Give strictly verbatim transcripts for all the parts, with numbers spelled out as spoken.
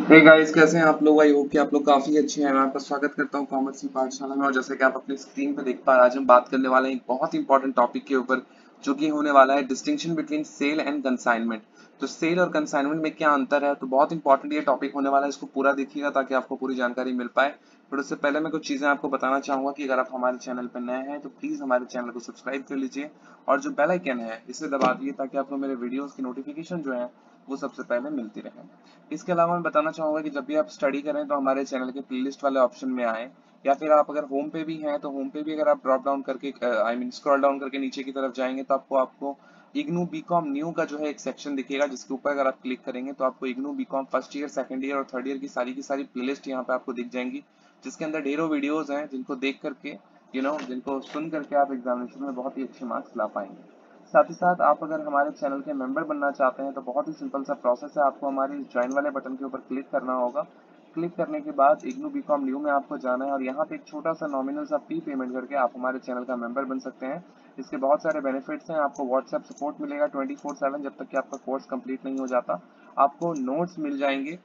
Hey guys, कैसे हैं आप लोग। आई होप कि आप लोग काफी अच्छे हैं। मैं आपका स्वागत करता हूं कॉमर्स की पाठशाला में। और जैसे कि आप अपनी स्क्रीन पे देख पा रहे हैं, आज हम बात करने वाले हैं एक बहुत इंपॉर्टेंट टॉपिक के ऊपर, जो कि होने वाला है distinction between sale and consignment. तो सेल और कंसाइनमेंट में क्या अंतर है, तो बहुत इंपॉर्टेंट ये टॉपिक होने वाला है। इसको पूरा देखिएगा ताकि आपको पूरी जानकारी मिल पाए। पर उससे पहले मैं कुछ चीजें आपको बताना चाहूंगा कि अगर आप हमारे चैनल पर नए हैं तो प्लीज हमारे चैनल को सब्सक्राइब कर लीजिए और जो बेल आइकन है इसे दबा दिए ताकि आपको मेरे वीडियोस की नोटिफिकेशन जो है वो सबसे पहले मिलती रहे। इसके अलावा मैं बताना चाहूंगा कि जब भी आप स्टडी करें तो हमारे चैनल के प्लेलिस्ट वाले ऑप्शन में आए, या फिर आप अगर होम पे भी हैं तो होम पे भी अगर आप ड्रॉप डाउन करके आई मीन स्क्रॉल डाउन करके नीचे की तरफ जाएंगे तो आपको आपको इग्नू बीकॉम न्यू का जो है एक सेक्शन दिखेगा, जिसके ऊपर अगर आप क्लिक करेंगे तो आपको IGNOU BCom first year, second year और थर्ड ईयर की सारी की सारी प्लेलिस्ट यहाँ पे आपको दिख जाएंगी, जिसके अंदर ढेरों वीडियोस हैं जिनको देख करके यू नो जिनको सुन करके आप एग्जामिनेशन में बहुत ही अच्छे मार्क्स ला पाएंगे। साथ ही साथ आप अगर हमारे चैनल के मेंबर बनना चाहते हैं तो बहुत ही सिंपल सा प्रोसेस है। आपको हमारे ज्वाइन वाले बटन के ऊपर क्लिक करना होगा। क्लिक करने के बाद इग्नू बीकॉम न्यू में आपको जाना है और यहाँ पे एक छोटा सा नॉमिनल सा फी पेमेंट करके आप हमारे चैनल का मेंबर बन सकते हैं। इसके बहुत सारे बेनिफिट्स हैं। आपको व्हाट्सएप सपोर्ट मिलेगा ट्वेंटी फोर सेवन जब तक कि आपका कोर्स कंप्लीट नहीं हो जाता। आपको नोट्स मिल जाएंगे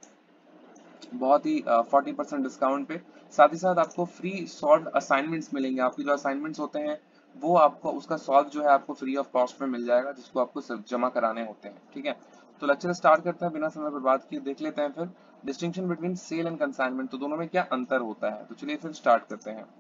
बहुत ही फोर्टी परसेंट डिस्काउंट पे। साथ ही साथ आपको फ्री सॉल्व असाइनमेंट्स मिलेंगे। आपके जो असाइनमेंट्स होते हैं वो आपको उसका सॉल्व जो है आपको फ्री ऑफ कॉस्ट में मिल जाएगा, जिसको आपको सिर्फ जमा कराने होते हैं। ठीक है, तो लेक्चर स्टार्ट करते हैं बिना समय बर्बाद किए। देख लेते हैं फिर distinction between sale and consignment, तो दोनों में क्या अंतर होता है। तो चलिए फिर स्टार्ट करते हैं।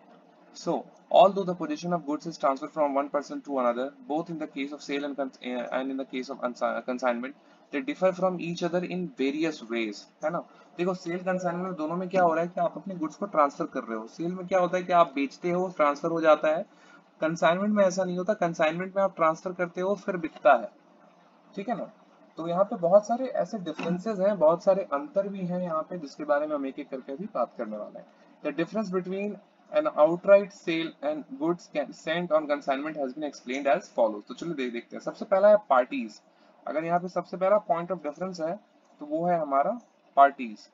So, although the position of goods is transferred from one person to another, both in the case of sale and, cons- uh, and in the case of unsi- consignment, they differ from each other in various ways, है ना। देखो, cell consignment में दोनों में क्या हो रहा है कि आप अपने गुड्स को ट्रांसफर कर रहे हो। सेल में क्या होता है कि आप बेचते हो, ट्रांसफर हो जाता है। कंसाइनमेंट में ऐसा नहीं होता। कंसाइनमेंट में आप ट्रांसफर करते हो फिर बिकता है। ठीक है ना। तो यहाँ पे बहुत सारे ऐसे डिफरेंसेस हैं, बहुत सारे अंतर भी हैं यहाँ पे, जिसके बारे में हम एक एक करके भी बात करने वाले हैं। The difference between an outright sale and goods sent on consignment has been explained as follows. तो चलिए देख देखते हैं। सबसे पहला है पार्टीज। अगर यहाँ पे सबसे पहला पॉइंट ऑफ डिफरेंस है तो वो है हमारा पार्टीज।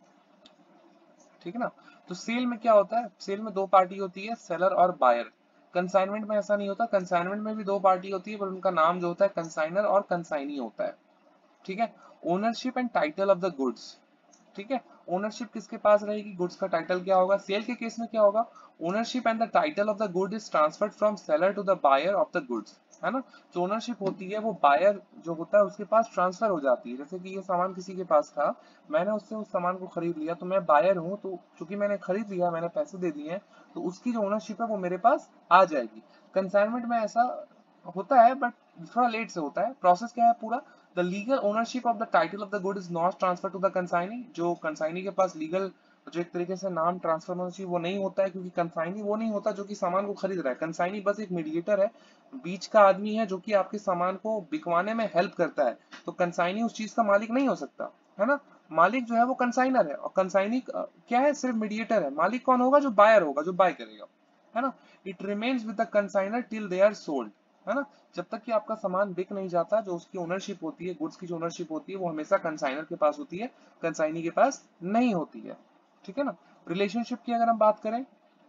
ठीक है ना। तो सेल में क्या होता है, सेल में दो पार्टी होती है, सेलर और बायर। कंसाइनमेंट में ऐसा नहीं होता। कंसाइनमेंट में भी दो पार्टी होती है पर उनका नाम जो होता है कंसाइनर और कंसाइनी होता है। ठीक है। Ownership and title of the goods. ठीक है। ओनरशिप किसके पास रहेगी, गुड्स का टाइटल क्या होगा। सेल के केस में क्या होगा, ownership and the title of the good is transferred from seller to the buyer of the goods, है ना। जो ओनरशिप होती है वो बायर जो होता है उसके पास ट्रांसफर हो जाती है। जैसे कि ये सामान किसी के पास था, मैंने उससे उस सामान को खरीद लिया, तो मैं बायर हूँ, तो चूंकि मैंने खरीद लिया, मैंने पैसे दे दिए हैं, तो उसकी जो ओनरशिप है वो मेरे पास आ जाएगी। कंसाइनमेंट में ऐसा होता है बट थोड़ा लेट से होता है। प्रोसेस क्या है पूरा, the legal ownership of the title of the good is not transfer to the consignee. जो कंसाइनी के पास लीगल जो एक तरीके से नाम ट्रांसफर होना चाहिए वो नहीं होता है, क्योंकि कंसाइनी वो नहीं होता जो कि सामान को खरीद रहा है। कंसाइनी बस एक मीडिएटर है, बीच का आदमी है जो कि आपके सामान को बिकवाने में हेल्प करता है। तो कंसाइनी उस चीज का मालिक नहीं हो सकता, है ना। मालिक जो है वो कंसाइनर है, और कंसाइनी क्या है, सिर्फ मीडिएटर है। मालिक कौन होगा, जो बायर होगा, जो बाय करेगा, है ना। It remains with the consigner till they are sold, है ना। जब तक कि आपका सामान बिक नहीं जाता, जो उसकी ओनरशिप होती है, गुड्स की जो ओनरशिप होती है वो हमेशा कंसाइनर के पास होती है, कंसाइनी के पास नहीं होती है। ठीक है ना। रिलेशनशिप की अगर हम बात करें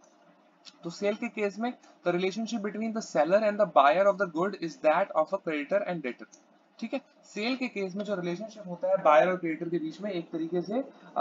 तो सेल के केस में the relationship between the seller and the buyer of the good is that of a creditor and debtor. ठीक है। सेल के केस में जो रिलेशनशिप होता है बायर और क्रेडिटर के बीच में, एक तरीके से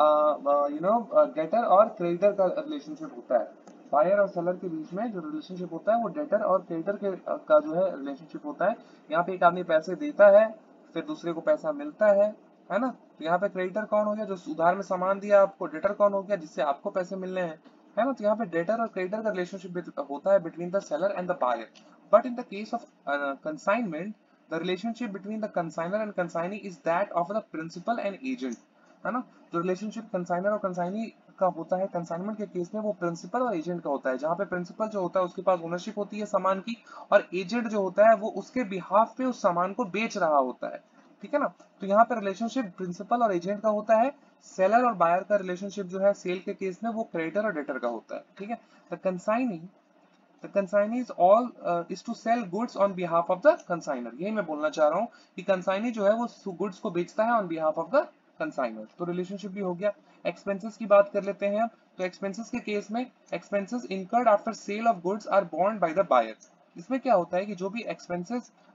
यू नो डेटर और क्रेडिटर का रिलेशनशिप होता है। बायर और सेलर के बीच में जो रिलेशनशिप होता है वो डेटर और क्रेडिटर के uh, का जो है रिलेशनशिप होता है। यहाँ पे एक आदमी पैसे देता है, फिर दूसरे को पैसा मिलता है है ना। तो यहाँ पे क्रेडिटर कौन हो गया, जो उधार में सामान दिया आपको। डेटर कौन हो गया, जिससे आपको पैसे मिलने हैं, है ना। तो यहाँ पे डेटर और क्रेडिटर का रिलेशनशिप होता है between the seller and the buyer. But in the case of consignment the relationship between the consigner and consignee is that of the principal and agent, है ना। जो रिलेशनशिप कंसाइनर और consignee का होता है कंसाइनमेंट के केस में, वो प्रिंसिपल और एजेंट का होता है। जहां पे प्रिंसिपल जो होता है उसके पास ओनरशिप होती है सामान की, और एजेंट जो होता है वो उसके बिहाफ पे उस सामान को बेच रहा होता है। ठीक है ना। तो यहाँ पे रिलेशनशिप प्रिंसिपल और एजेंट का होता है। सेलर और बायर का रिलेशनशिप जो है सेल के केस में वो क्रेडिटर और डेटर का होता है। ठीक है। The consignee the consignee is all is to sell goods on behalf of the consigner. यही मैं बोलना चाह रहा हूँ कि कंसाइनी जो है वो गुड्स को बेचता है on behalf of the consigner. तो रिलेशनशिप भी हो गया। एक्सपेंसेस की बात कर लेते हैं हम। तो एक्सपेंसेस के केस में expenses incurred after sale of goods are borne by the buyer. इसमें क्या होता है कि जो भी एक्सपेंसेस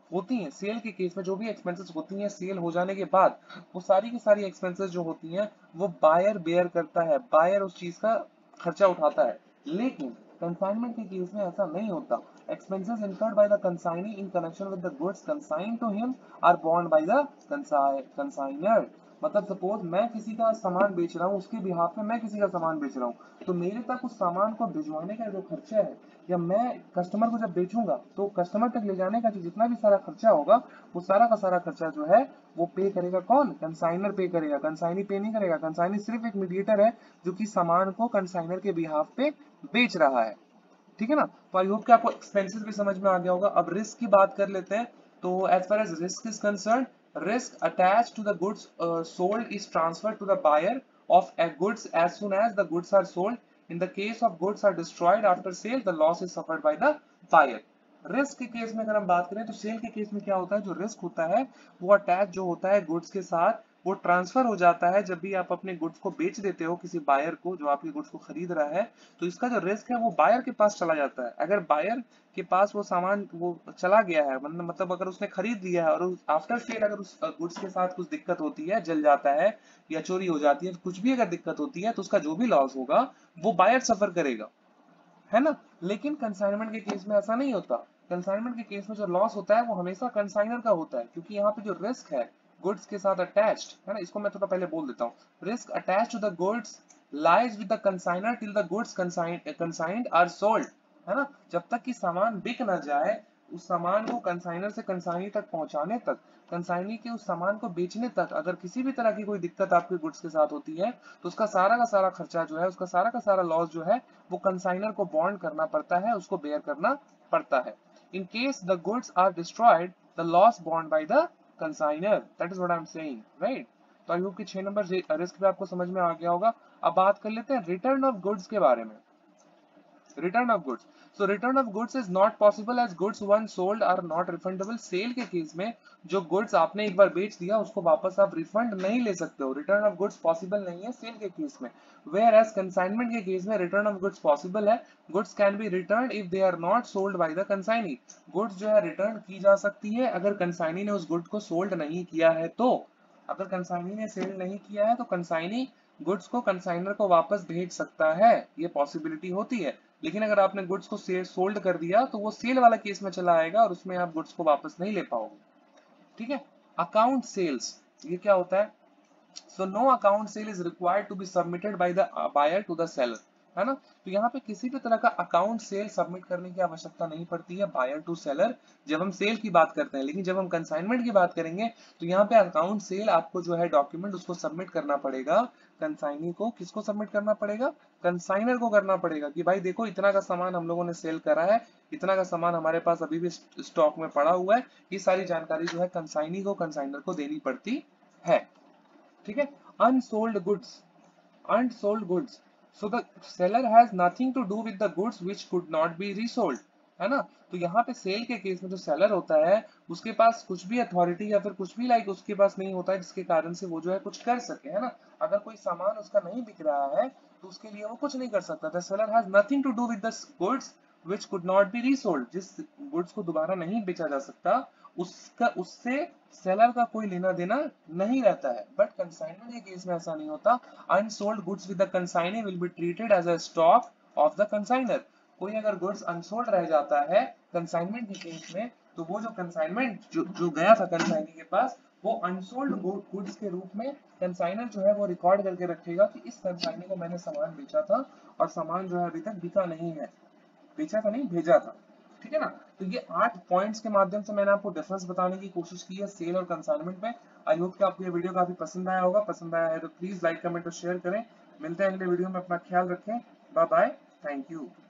होती हैं सेल के केस में, जो भी एक्सपेंसेस होती हैं सेल हो जाने के बाद, वो सारी की सारी एक्सपेंसेस जो होती हैं वो बायर बेयर करता है, बायर उस चीज का खर्चा उठाता है। लेकिन कंसाइनमेंट के केस में ऐसा नहीं होता। Expenses incurred by the consignee in connection with the goods consigned to him are borne by the consigner। मतलब सपोज मैं किसी का सामान बेच रहा हूँ, उसके बिहाफ में मैं किसी का सामान बेच रहा हूँ, तो मेरे तक उस सामान को भिजवाने का जो खर्चा है, या मैं कस्टमर को जब बेचूंगा तो कस्टमर तक ले जाने का जो जितना भी सारा खर्चा होगा, वो सारा का सारा खर्चा जो है वो पे करेगा कौन? कंसाइनर पे करेगा। कंसाइनी पे नहीं करेगा। कंसाइनी सिर्फ एक मीडिएटर है जो कि सामान को कंसाइनर के बिहाफ पे बेच रहा है। ठीक है ना? तो आई होप कि आपको एक्सपेंसेस भी समझ में आ गया होगा। अब रिस्क की बात कर लेते हैं। तो as far as risk is concerned, risk attached to the goods sold is transferred to the buyer of a goods as soon as the goods are sold. In the case of goods are destroyed after sale, the loss is suffered by the buyer. Risk के case में अगर हम बात करें तो cell के case में क्या होता है, जो रिस्क होता है वो अटैच जो होता है गुड्स के साथ, वो ट्रांसफर हो जाता है जब भी आप अपने गुड्स को बेच देते हो किसी बायर को जो आपके गुड्स को खरीद रहा है। तो इसका जो रिस्क है वो बायर के पास चला जाता है। अगर बायर के पास वो सामान वो चला गया है, मतलब अगर उसने खरीद लिया है और आफ्टर सेल अगर उस गुड्स के साथ कुछ दिक्कत होती है, जल जाता है या चोरी हो जाती है, कुछ भी अगर दिक्कत होती है, तो उसका जो भी लॉस होगा वो बायर सफर करेगा, है ना? लेकिन कंसाइनमेंट के केस में ऐसा नहीं होता। कंसाइनमेंट के केस में जो लॉस होता है वो हमेशा कंसाइनर का होता है, क्योंकि यहाँ पे जो रिस्क है गुड्स के साथ अटैच्ड है ना, इसको मैं थोड़ा पहले बोल देता हूँ। Risk attached to the goods lies with the consigner till the goods consigned are sold, है ना? जब तक कि सामान बिक ना जाए, उस सामान को कंसाइनर से कंसाइनी तक पहुंचाने तक, कंसाइनी के उस सामान को बेचने तक अगर किसी भी तरह की कोई दिक्कत आपके गुड्स के साथ होती है, तो उसका सारा का सारा खर्चा जो है, उसका सारा का सारा लॉस जो है वो कंसाइनर को बॉन्ड करना पड़ता है, उसको बेयर करना पड़ता है। In case the goods are destroyed, the loss बॉन्ड by the consigner. That is what I am saying, right? तो आई होप कि छह नंबर रिस्क भी आपको समझ में आ गया होगा। अब बात कर लेते हैं रिटर्न ऑफ गुड्स के बारे में। Return of goods, so return of goods is not possible as goods once sold are not refundable. Sale के केस में जो गुड्स आपने एक बार बेच दिया उसको वापस आप रिफंड नहीं ले सकते हो। रिटर्न ऑफ गुड्स पॉसिबल नहीं है सेल के केस में। वेयर एज कंसाइनमेंट के केस में रिटर्न ऑफ गुड्स पॉसिबल है। Goods can be return if they are not sold by the consignee. Goods जो है रिटर्न की जा सकती है अगर कंसाइनी ने उस गुड को सोल्ड नहीं किया है तो। अगर कंसाइनी ने सेल नहीं किया है तो कंसाइनी गुड्स को कंसाइनर को वापस भेज सकता है, ये पॉसिबिलिटी होती है। लेकिन अगर आपने गुड्स को सेल सोल्ड कर दिया तो वो सेल वाला केस में चला आएगा और उसमें आप गुड्स को वापस नहीं ले पाओगे। ठीक है? अकाउंट सेल्स, ये क्या होता है? So no account sale is required to be submitted by the buyer to the seller, है ना? तो यहाँ पे किसी भी तरह का अकाउंट सेल सबमिट करने की आवश्यकता नहीं पड़ती है बायर टू सेलर जब हम सेल की बात करते हैं। लेकिन जब हम कंसाइनमेंट की बात करेंगे तो यहाँ पे अकाउंट सेल आपको जो है डॉक्यूमेंट उसको सबमिट करना पड़ेगा कंसाइनी को। किसको सबमिट करना पड़ेगा? कंसाइनर को करना पड़ेगा कि भाई देखो इतना का सामान हम लोगों ने सेल करा है, इतना का सामान हमारे पास अभी भी स्टॉक में पड़ा हुआ है। ये सारी जानकारी जो है कंसाइनी को कंसाइनर को देनी पड़ती है। ठीक है? Unsold goods, unsold goods, so the seller has nothing to do with the goods which could not be resold, है ना? तो यहाँ पे सेल के केस में जो सेलर होता है उसके पास कुछ भी अथॉरिटी या फिर कुछ भी लाइक उसके पास नहीं होता है जिसके कारण से वो जो है कुछ कर सके, है ना? अगर कोई सामान उसका नहीं बिक रहा है तो उसके लिए वो कुछ नहीं कर सकता। The seller has nothing to do with the goods which could not be resold, जिस गुड्स को दोबारा नहीं बेचा जा सकता उसका उससे सेलर का कोई लेना देना नहीं रहता है। बट कंसाइनमेंट के केस में ऐसा नहीं होता। Unsold goods with the consignee will be treated as a stock of the consigner. कोई अगर गुड्स अनसोल्ड रह जाता है कंसाइनमेंट के केस में तो वो जो कंसाइनमेंट जो, जो गया था कंसाइनी के पास, वो अनसोल्ड गुड्स के रूप में कंसाइनर जो है वो रिकॉर्ड करके रखेगा कि इस कंसाइनी को मैंने सामान बेचा था और सामान जो है अभी तक बिका नहीं है, बेचा था नहीं भेजा था। ठीक है ना? तो ये आठ पॉइंट्स के माध्यम से मैंने आपको डिफरेंस बताने की कोशिश की है सेल और कंसाइनमेंट में। आई होप कि आपको ये वीडियो काफी पसंद आया होगा। पसंद आया है तो प्लीज लाइक कमेंट और शेयर करें। मिलते हैं अगले वीडियो में, अपना ख्याल रखें। Bye bye, thank you.